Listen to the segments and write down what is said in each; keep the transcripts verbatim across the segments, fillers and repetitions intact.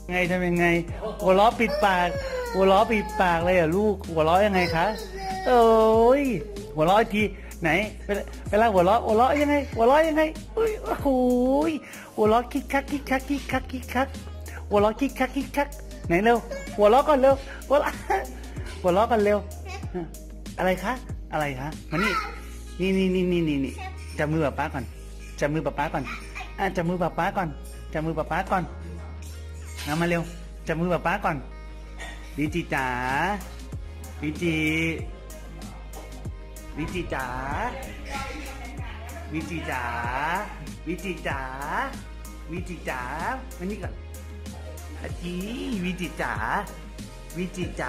ไงทำยังไงหัวล้อปิดปากหัวล้อปิดปากเลยเหรอลูกหัวล้อยังไงคะโอ้ยหัวล้ออีกทีไหนเวลาหัวล้อหัวล้อยังไงหัวล้อยังไงอุ้ยโอ้โหหัวล้อคิกคักคิกคักคิกคักคิกคักหัวล้อคิกคักคิกคักไหนเร็วหัวล้อก่อนเร็วหัวล้อหัวล้อก่อนเร็วอะไรคะอะไรคะมานี่นี่นี่นี่นี่นี่นี่จับมือป๊าป๊าก่อนจับมือป๊าป๊าก่อนอ่ะจับมือป๊าป๊าก่อนจับมือป๊าป๊าก่อนเอามาเร็วจับมือป๊าป๊าก่อนวิจิจ๋าวิจิวิจิจ๋าวิจิจ๋าวิจิจ๋าวิจิจ๋ามานี่ก่อนอาจีวิจิจ๋าวิจิจ๋า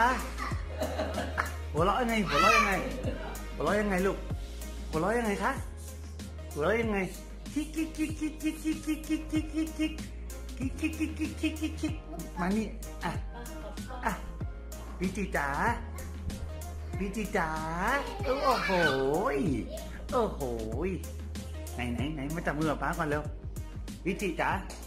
หัวเราะยังไงหัวเราะยังไงหัวเราะยังไงลูกหัวเราะยังไงคะหัวเราะยังไงคิกคิกคิกคิกคิกคิกคิกคิกคิกคิกคิกคิกคิกคิกคิกคิกคิกคิกมานี่อ่ะอ่ะวิจิจ๋าวิจิจ๋าโอ้โหโอ้โหไหนไหนไหนมาจับมือป๊าก่อนเร็ววิจิจ๋า